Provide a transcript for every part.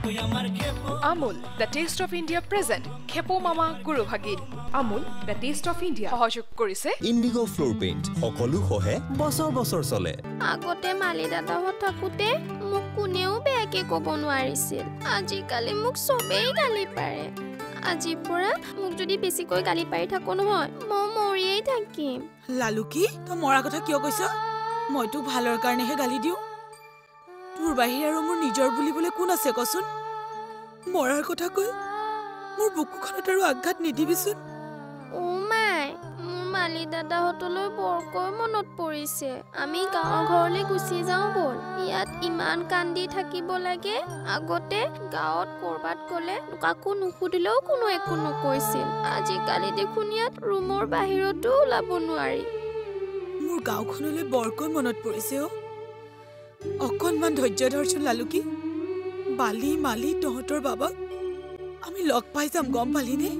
Amul, the taste of India present. Khepo Mama Guru Bhagin. Amul, the taste of India. সহযোগ কৰিছে Indigo Floor Paint. সকলো হহে বছৰ বছৰ চলে। আগতে মালি দাদাহঁত থাকোতে মোক কোনেও বেয়াকে ক'ব নোৱাৰিছিল। আজিকালি মোক চবেই গালি পাৰে। আজিৰ পৰা মোক যদি বেছিকৈ গালি পাৰি থাকো নহয় মই মৰিয়েই থাকিম। লালুকি তই মৰা কথা কিয় কৈছ? মই তোক ভালৰ কাৰণেহে গালি দিওঁ। তোৰ বাহিৰে আৰু মোৰ নিজৰ বুলিবলৈ কোন আছে কচোন? মৰাৰ কথা কৈ মোৰ বুকুখনত আৰু আঘাত নিদিবিচোন। মাই মোৰ মালি দাদাহঁতলৈ বৰকৈ মনত পৰিছে। আমি গাঁৱৰ ঘৰলৈ গুচি যাওঁ বল। ইয়াত ইমান কান্দি থাকিব লাগে। আগতে গাঁৱত কৰবাত গ'লে কাকো নুসুধিলেও কোনো একো নকৈছিল। আজিকালি দেখোন ইয়াত ৰুমৰ বাহিৰতো ওলাব নোৱাৰি। মোৰ গাঁওখনলৈ বৰকৈ মনত পৰিছে অকণমান ধৈৰ্য ধৰচোন লালুকি। বালি মালি তহঁতৰ বাবাক আমি লগ পাই যাম গম পালিনে?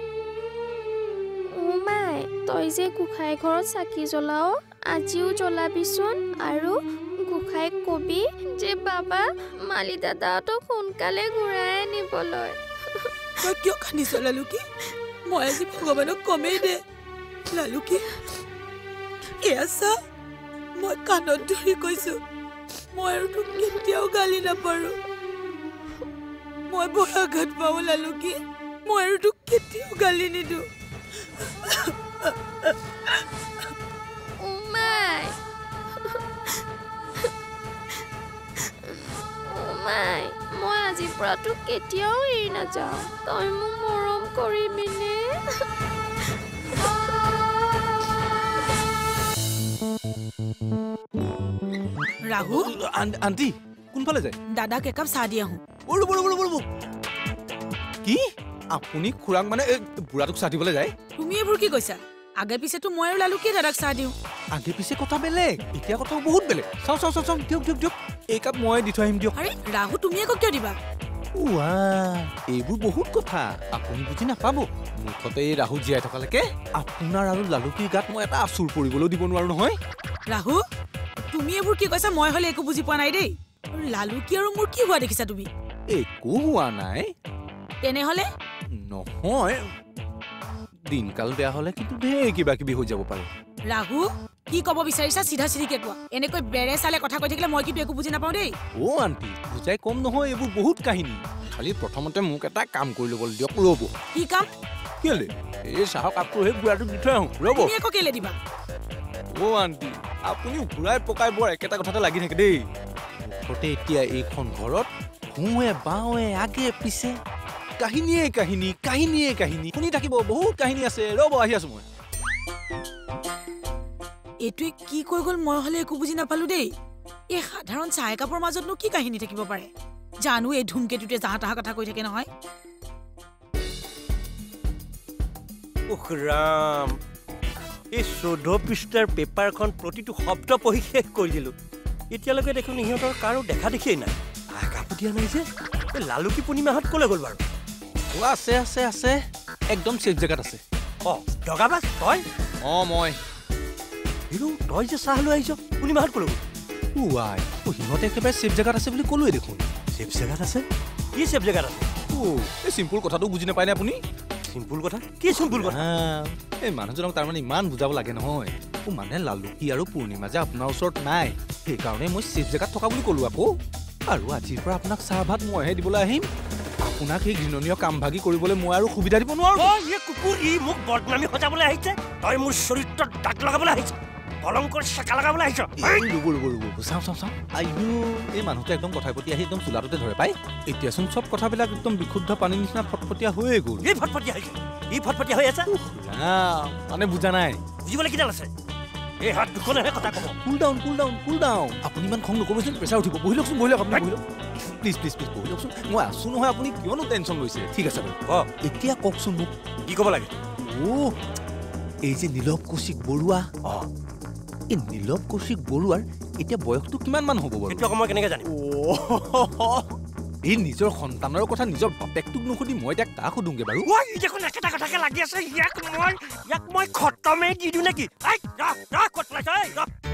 মাই তই যে গোসাঁই ঘৰত চাকি জ্বলাও আজিও জ্বলাবিচোন আৰু গোসাঁইক কবি যে বাবা মালি দাদাহঁতক সোনকালে ঘূৰাই আনিবলৈ। তই কিয় কান্দিছ লালুকি? মই আজি ভগৱানক কমেই দে। লালুকি এয়া চা মই কাণত ধৰি কৈছো মই আৰু তোক কেতিয়াও গালি নাপাৰো। মই বৰ আঘাত পাওঁ লালুকি। মই আৰু তোক কেতিয়াও গালি নিদিওঁ। মাই মই আজিৰ পৰা তোক কেতিয়াও এৰি নাযাওঁ। তই মোক মৰম কৰিবিনে? ৰাহু আন্টি কোনফালে যায়? দাদাক একাপ চাহ দি আহোঁ। কি আপুনি খুৰাক মানে বুঢ়াটোক চাহ দিবলৈ যায়? তুমি এইবোৰ কি কৈছা? আগে পিছেতো মই আৰু লালুকিয়ে দাদাক চাহ দিওঁ। আগে পিছে কথা বেলেগ, এতিয়া কথাও বহুত বেলেগ। চাওঁ চাওঁ চাওঁ দিয়ক এই কাপ মই দি থৈ আহিম দিয়ক। আৰে ৰাহু তুমি আকৌ কিয় দিবা? এইবোৰ বহুত কথা আপুনি বুজি নাপাব। মুঠতে এই ৰাহু জীয়াই থকালৈকে আপোনাৰ আৰু লালুকিৰ গাত মই এটা আচুৰ পৰিবলৈ দিব নোৱাৰো নহয়। ৰাহু তুমি এইবোৰ কি কৈছা? মই হলে একো বুজি পোৱা নাই দেই। লালুকি আৰু মোৰ কি হোৱা দেখিছা তুমি? একো হোৱা নাই। তেনেহলে নহয় দিনকাল বেয়া হলে কিন্তু ঢেৰ কিবা কিবি হৈ যাব পাৰে। ৰাহু কি কব বিচাৰিছা চিধা চিধিকে কোৱা। এনেকৈ বেৰে চালে কথা কৈ থাকিলে মই কিন্তু একো বুজি নাপাওঁ দেই। আন্টি বুজাই কম নহয়, এইবোৰ বহুত কাহিনী। খালি প্ৰথমতে মোক এটা কাম কৰি ল'বলৈ দিয়ক। ৰ'ব। কি কাম? কেলে এই চাহৰ কাপটো সেই বুঢ়াটোক দি থৈ আহোঁ। ৰ'ব। তুমি আকৌ কেলে দিবা? আন্টি আপুনি ঘূৰাই পকাই বৰ একেটা কথাতে লাগি থাকে দেই। মুঠতে এতিয়া এইখন ঘৰত সোঁৱে বাওঁৱে আগে পিছে কাহিনীয়ে কাহিনী শুনি থাকিব। বহুত কাহিনী আছে। ৰ'ব আহি আছো মই। এইটোৱে কি কৈ গ'ল মই হলে একো বুজি নাপালো দেই। এই সাধাৰণ চাহ একাপৰ মাজতনো কি কাহিনী থাকিব পাৰে? জানো এই ধুমকেতুতে যাহা তাহা কথা কৈ থাকে নহয়। ৰাম এই 14 পৃষ্ঠাৰ পেপাৰখন প্ৰতিটো শব্দ পঢ়ি শেষ কৰি দিলো। এতিয়ালৈকে দেখোন সিহঁতৰ কাৰো দেখা দেখিয়েই নাই। কাপো দিয়া নাই যে। লালুকি পূৰ্ণিমাহঁত কলৈ গ'ল বাৰু? আছে একদম চেফ জেগাত আছে। দগাবাজ তই? মই তই যে চাহ লৈ আহিছ পূৰ্ণিমাহঁত কলৈ গ'ল? সিহঁতে একেবাৰে চেফ জেগাত আছে বুলি ক'লোৱে দেখোন। চেফ জেগাত আছে? কি চেফ জেগাত আছে? এই চিম্পুল কথাটো বুজি নাপায়নে আপুনি? চিম্পুল কথা? কি চিম্পুল কথা? এই মানুহজনক তাৰমানে ইমান বুজাব লাগে নহয়। মানে লালুকি আৰু পূৰ্ণিমা যে আপোনাৰ ওচৰত নাই সেইকাৰণে মই চেফ জেগাত থকা বুলি ক'লো আকৌ। আৰু আজিৰ পৰা আপোনাক চাহ ভাত মইহে দিবলৈ আহিম। আপোনাক সেই ঘৃণনীয় কাম ভাগি কৰিবলৈ মই আৰু সুবিধা দিব নোৱাৰো। কুকুৰ ই মোক বদনামী সজাবলৈ আহিছে। তই মোৰ চৰিত্ৰত দাগ লগাবলৈ আহিছ। কলংকৰ চেকা লগাবলৈ আহিছ। চাওঁ এই মানুহটো একদম কথাই প্ৰতি আহি একদম চোলাটোতে ধৰে পাই। এতিয়াচোন চব কথাবিলাক একদম বিশুদ্ধ পানীৰ নিচিনা ফটফটীয়া হৈয়ে গ'ল। এই ফটফটীয়া হৈ আছে মানে বুজা নাই। বুজিবলৈ কিডাল আছে? এই হাত দুখনেহে কথা ক'ব। Cool down. আপুনি ইমান খং নকৰিবচোন, প্ৰেছাৰ উঠিব। বহি লওকচোন আপুনি বহি লওক। প্লিজ বহি লওকচোন। মই আছো নহয়, আপুনি কিয়নো টেনশ্যন লৈছে? ঠিক আছে বাৰু। এতিয়া কওকচোন মোক কি ক'ব লাগে? এই যে নীলৱ কৌশিক বৰুৱা, এই নীলৱ কৌশিক বৰুৱাৰ এতিয়া বয়সটো কিমান মান হ'ব বাৰু? সেইটো আকৌ মই কেনেকৈ জানিম? এই নিজৰ সন্তানৰ কথা নিজৰ বাপেকটোক নুসুধি মই এতিয়া কাক সুধোংগে বাৰু? দেখোন একেটা কথাকে লাগি আছে। ইয়াক মই খতমেই দি দিওঁ নেকি?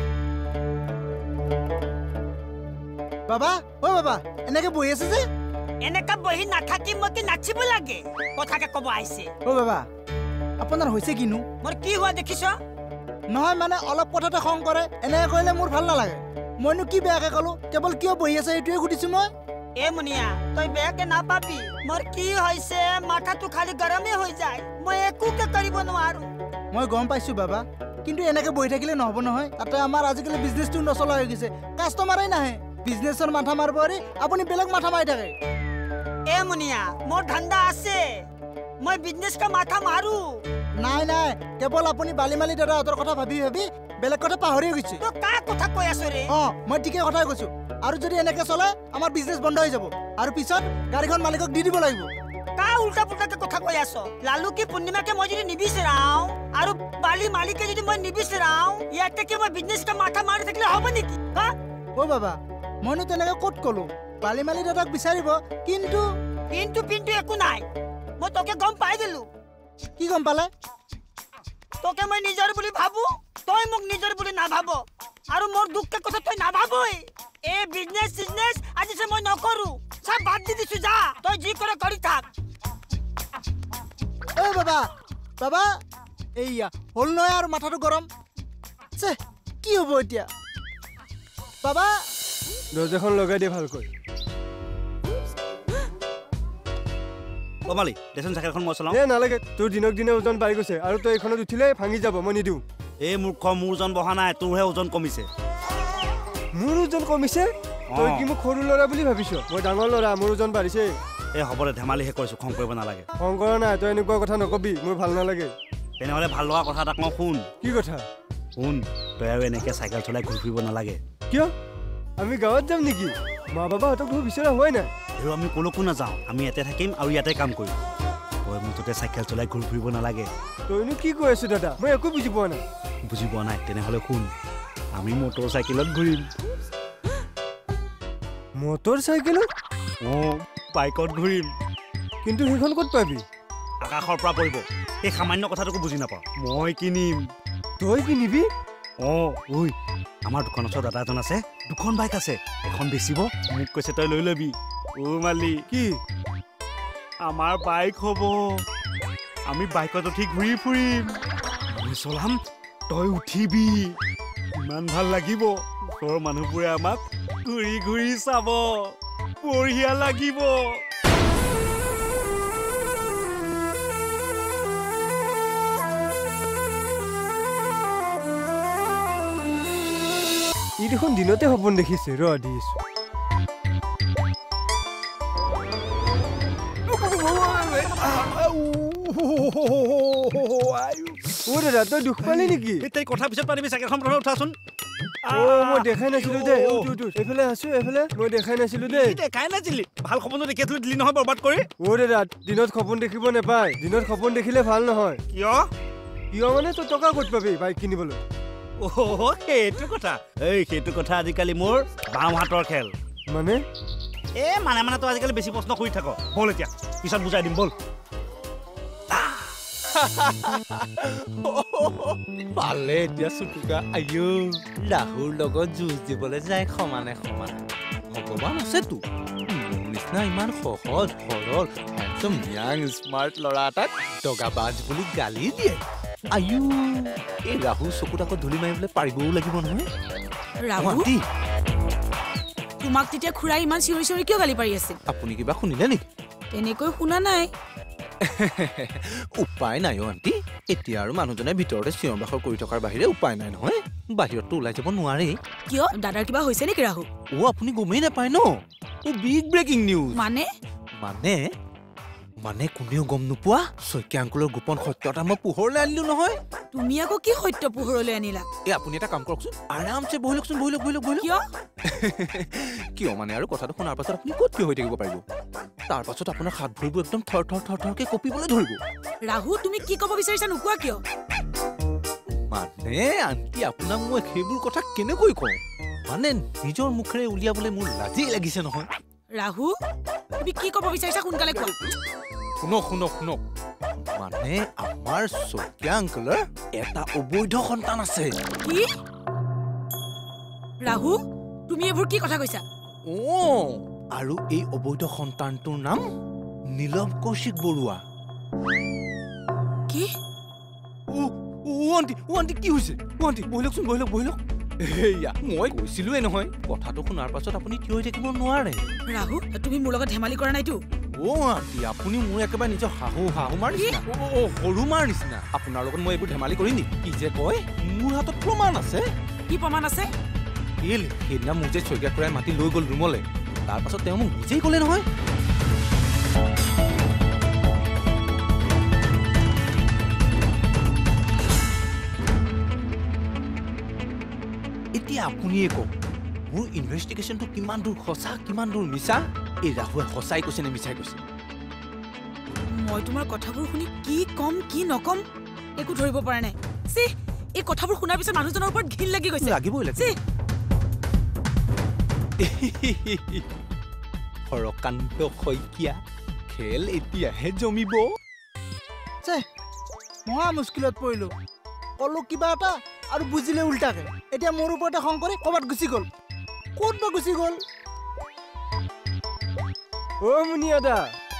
বাবা এনেকে বহি আছে যে? এনেকা বহি নাথাকি মই কি নাচিব লাগে কথাকে ক'ব আহিছে অ বাবা আপোনাৰ হৈছে কিনো মোৰ কি হোৱা দেখিছ নহয় মানে অলপ কথাতে খং কৰে এনেকৈ কৰিলে মোৰ ভাল নালাগে মইনো কি বেয়াকে ক'লো কেৱল কিয় বহি আছে এইটোৱে সুধিছো মই এ মুনিয়া তই বেয়াকে নাপাবি মোৰ কি হৈছে মাথাটো খালি গৰমে হৈ যায় মই একোকে কৰিব নোৱাৰো মই গম পাইছো বাবা কিন্তু এনেকে বহি থাকিলে নহ'ব নহয় তাতে আমাৰ আজিকালি বিজনেছটো নচলা হৈ গৈছে কাষ্টমাৰেই নাহে বিজনেছৰ মাথা মাৰিব পাৰি আপুনি বেলেগ মাথা মাৰি থাকে এ মুনিয়া মোৰ ধান্দা আছে মই বিজনেছ কা মাথা মাৰো নাই নাই কেৱল আপুনি বালিমালি দাদাহঁতৰ কথা ভাবি ভাবি বেলেগ কথা পাহৰি গৈছে তই কাৰ কথা কৈ আছ ৰে মই ঠিকে কথাই কৈছো আৰু যদি এনেকে চলে আমাৰ বিজনেছ বন্ধ হৈ যাব আৰু পিছত গাড়ীখন মালিকক দি দিব লাগিব কা উল্টা পুল্টাকে কথা কৈ আছ লালু কি পূৰ্ণিমাকে মই যদি নিবিচাৰাও আৰু বালি মালিকে যদি মই নিবিচাৰাও ইয়াতে কি মই বিজনেছ কা মাথা মাৰি থাকিলে হ'ব নেকি অ বাবা মইনো তেনেকে ক'ত ক'লো বালিমালি দাদাক বিচাৰিব কিন্তু কিন্তু একো নাই মই তোকে গম পাই দিলো কি গম পালে তোকে মই নিজৰ বুলি ভাবো তই মোক নিজৰ বুলি নাভাব আৰু মোৰ দুখকে কথা তই নাভাবই এ বিজনেছ আজি যে মই নকৰো সব বাদ দি দিছো যা তই যি কৰে কৰি থাক এ বাবা বাবা এইয়া হল নহয় আৰু মাথাটো গৰম চে কি হ'ব এতিয়া বাবা দৰ্জাখন লগাই দিয়ে ভালকৈ কমালি দেচোন চাইকেলখন মই চলাওঁ এ নালাগে তোৰ দিনক দিনে ওজন বাঢ়ি গৈছে আৰু তই এইখনত উঠিলে ভাঙি যাব মই নিদিওঁ এই মূৰ্খ মোৰ ওজন বহা নাই তোৰহে ওজন কমিছে মোৰ ওজন কমিছে তই কি মোক সৰু ল'ৰা বুলি ভাবিছ মই ডাঙৰ ল'ৰা মোৰ ওজন বাঢ়িছে এই হ'ব দে ধেমালিহে কৰিছোঁ খং কৰিব নালাগে খং কৰা নাই তই এনেকুৱা কথা নকবি মোৰ ভাল নালাগে তেনেহ'লে ভাল লগা কথা এটাক মই শুন কি কথা শুন তই আৰু এনেকৈ চাইকেল চলাই ঘূৰি ফুৰিব নালাগে কিয় আমি গাঁৱত যাম নেকি মা বাবাহঁতক ঘূৰি বিচৰা হোৱাই নাই আৰু আমি ক'লৈকো নাযাওঁ আমি ইয়াতে থাকিম আৰু ইয়াতে কাম কৰিম তই মুঠতে চাইকেল চলাই ঘূৰি ফুৰিব নালাগে তইনো কি কৈ আছো দাদা মই একো বুজি পোৱা নাই বুজি পোৱা নাই তেনেহ'লে শুন আমি মটৰ চাইকেলত ঘূৰিম মটৰ চাইকেলত বাইকত ঘূৰিম কিন্তু সেইখন ক'ত পাবি আকাশৰ পৰা পৰিব এই সামান্য কথাটোকো বুজি নাপাওঁ মই কিনিম তই কিনিবি ঐ আমাৰ দোকান ওচৰত দাদা এজন আছে দুখন বাইক আছে এখন বেচিব মোক কৈছে তই লৈ ল'বি মালি কি আমাৰ বাইক হ'ব আমি বাইকত উঠি ঘূৰি ফুৰিম মই চলাম তই উঠিবি ইমান ভাল লাগিব ওচৰৰ মানুহবোৰে আমাক ঘূৰি ঘূৰি চাব বঢ়িয়া লাগিব ই দেখোন দিনতে সপোন দেখিছে ৰ দিছো অ দাদা তই দুখ পালি নেকি তই কথা পিছত পাতিবি চাইকেলখন প্ৰথমে উঠাচোন মই দেখাই নাছিলো দে এইফালে আছো এইফালে মই দেখাই নাছিলো দে দেখাই নাছিলি ভাল সপোনটো দেখি আছিলো দিলি নহয় বৰবাদ কৰি অ দাদা দিনত সপোন দেখিব নাপায় দিনত সপোন দেখিলে ভাল নহয় কিয় মানে তই টকা ক'ত পাবি বাইক কিনিবলৈ সেইটো কথা আজিকালি মোৰ বাওঁ হাতৰ খেল মানে মানে তই আজিকালি বেছি প্ৰশ্ন কৰি থাক বল এতিয়া পিছত বুজাই দিম বল পালে এতিয়া চুটুকা আইও ৰাহুৰ লগত যুঁজ দিবলৈ যায় সমানে ভগৱান আছেতো মোৰ নিচিনা ইমান সহজ সৰল হেণ্ডছম য়াং স্মাৰ্ট ল'ৰা এটাক দগাবাজ বুলি গালি দিয়ে আইও এই ৰাহুৰ চকুত আকৌ ধূলি মাৰিবলৈ পাৰিবও লাগিব নহয় ৰাহু তোমাক তেতিয়া খুৰাই ইমান চিঞৰি চিঞৰি কিয় গালি পাৰি আছিল আপুনি কিবা শুনিলে নেকি তেনেকৈ শুনা নাই উপায় নাই আণ্টি এতিয়া আৰু মানুহজনে ভিতৰতে চিঞৰ বাখৰ কৰি থকাৰ বাহিৰে উপায় নাই নহয় বাহিৰততো ওলাই যাব নোৱাৰে কিয় দাদাৰ কিবা হৈছে নেকি ৰাহু আপুনি গমেই নাপায় ন বিগ ব্ৰেকিং নিউজ মানে কোনেও গম নোপোৱা শইকীয়া আংকুলৰ গোপন সত্য এটা মই পোহৰলৈ আনিলো নহয় তুমি আকৌ কি সত্য পোহৰলৈ আনিলা আপুনি এটা কাম কৰকচোন আৰামছে বহি লওকচোন কিয় মানে আৰু কথাটো শুনাৰ পাছত আপুনি ক'ত থিয় হৈ থাকিব পাৰিব তাৰ পাছত আপোনাৰ হাত ভৰিবোৰ একদম থৰথৰকে কঁপিবলৈ ধৰিব ৰাহু তুমি কি ক'ব বিচাৰিছা নোকোৱা কিয় মানে আণ্টি আপোনাক মই সেইবোৰ কথা কেনেকৈ কওঁ মানে নিজৰ মুখেৰে উলিয়াবলৈ মোৰ লাজেই লাগিছে নহয় ৰাহু তুমি কি ক'ব বিচাৰিছা সোনকালে কোৱা শুনক মানে আমাৰ শইকীয়া আংকুলৰ এটা অবৈধ সন্তান আছে কি ৰাহু তুমি এইবোৰ কি কথা কৈছা আৰু এই অবৈধ সন্তানটোৰ নাম নীলম কৌশিক বৰুৱা কি আন্টি কি হৈছে আন্টি বহিলকচোন বহিলক এয়া মই কৈছিলোৱে নহয় কথাটো শুনাৰ পাছত আপুনি থিয় হৈ থাকিব নোৱাৰে ৰাহু তুমি মোৰ লগত ধেমালি কৰা নাইতো আন্টি আপুনি মোৰ একেবাৰে নিজৰ শাহু মাৰ নিচিনা সৰু মাৰ নিচিনা আপোনাৰ লগত মই এইবোৰ ধেমালি কৰি নি কি যে কয় মোৰ হাতত প্ৰমাণ আছে কি প্ৰমাণ আছে সেইদিনা মোক যে চৈগা খুৰাই মাতি লৈ গ'ল ৰুমলৈ তাৰ পাছত তেওঁ মোক নিজেই ক'লে নহয় এতিয়া আপুনিয়ে কওক মোৰ ইনভেষ্টিগেশ্যনটো কিমান দূৰ সঁচা কিমান দূৰ মিছা এই ৰাহুৱে সঁচাই কৈছে নে মিছাই কৈছে মই তোমাৰ কথাবোৰ শুনি কি কম কি নকম একো ধৰিব পৰা নাই চি এই কথাবোৰ শুনাৰ পিছত মানুহজনৰ ওপৰত ঘিণ লাগি গৈছে লাগিবই হৰকান্ত শইকীয়া খেল এতিয়াহে জমিব মহা মুস্কিলত পৰিলো কলো কিবা এটা আৰু বুজিলে উল্টাকে এতিয়া মোৰ ওপৰতে খং কৰি ক'বাত গুচি গ'ল ক'ত বা গুচি গ'ল মুনিয়াদা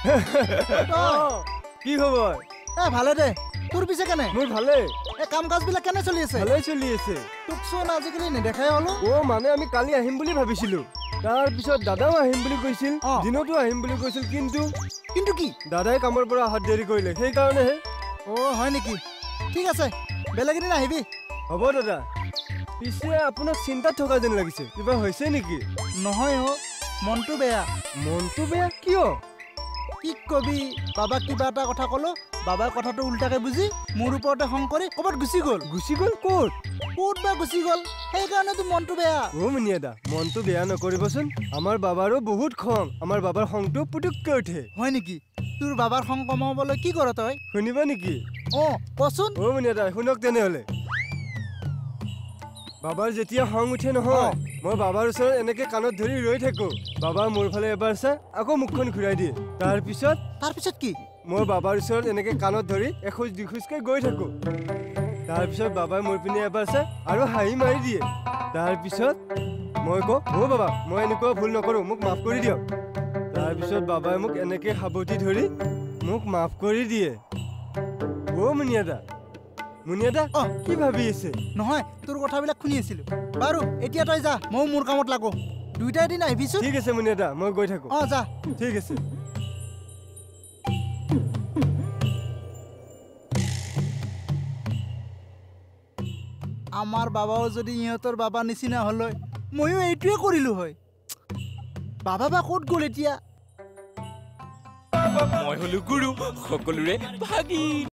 কি খবৰ ভালে দে তোৰ পিছে কেনে মোৰ ভালে কাম কাজ বিলাক কেনে চলি আছে ভালে চলি আছে তোকচোন আজিকালি নেদেখাই হলো মানে আমি কালি আহিম বুলি ভাবিছিলো তাৰ পিছত দাদাও আহিম বুলি কৈছিল দিনতো আহিম বুলি কৈছিল কিন্তু কি দাদাই কামৰ পৰা অহাত দেৰি কৰিলে সেইকাৰণেহে হয় নেকি ঠিক আছে বেলেগ এদিন আহিবি হ'ব দাদা পিছে আপোনাক চিন্তাত থকা যেন লাগিছে কিবা হৈছে নেকি নহয় মনটো বেয়া কিয় কি কবি বাবাক কিবা এটা কথা ক'লো বাবাই কথাটো উল্টাকে বুজি মোৰ ওপৰতে খং কৰি ক'বাত গুচি গ'ল ক'ত বা গুচি গ'ল সেইকাৰণেতো মনটো বেয়া মুনিয়াদা মনটো বেয়া নকৰিবচোন আমাৰ বাবাৰো বহুত খং আমাৰ বাবাৰ খংটো পুতুককৈ উঠে হয় নেকি তোৰ বাবাৰ খং কমাবলৈ কি কৰ তই শুনিবা নেকি কচোন মুনিয়াদা শুনক তেনেহ'লে বাবাৰ যেতিয়া খং উঠে নহয় মই বাবাৰ ওচৰত এনেকে কাণত ধৰি ৰৈ থাকো বাবা মোৰ ফালে এবাৰ চাই আকৌ মুখখন ঘূৰাই দিয়ে তাৰপিছত কি মই বাবাৰ ওচৰত এনেকে কাণত ধৰি এখোজ দুখোজকৈ গৈ থাকো তাৰপিছত বাবাই মোৰ পিনে এবাৰ চাই আৰু হাঁহি মাৰি দিয়ে তাৰপিছত মই কওঁ বাবা মই এনেকুৱা ভুল নকৰোঁ মোক মাফ কৰি দিয়ক তাৰপিছত বাবাই মোক এনেকে সাৱটি ধৰি মোক মাফ কৰি দিয়ে মুনিয়াদা কি ভাবি আছে নহয় তোৰ কথাবিলাক শুনি আছিলো বাৰু এতিয়া তই যা ময়ো মোৰ কামত লাগো দুইটা দিন আহিবিছো ঠিক আছে মুনিয়াদা মই গৈ থাকো যা ঠিক আছে আমাৰ বাবাও যদি ইহঁতৰ বাবা নিচিনা হ'ল হয় ময়ো এইটোৱে কৰিলো হয় বাবা বা ক'ত গ'ল এতিয়া মই হলো গুৰু সকলোৰে ভাগিন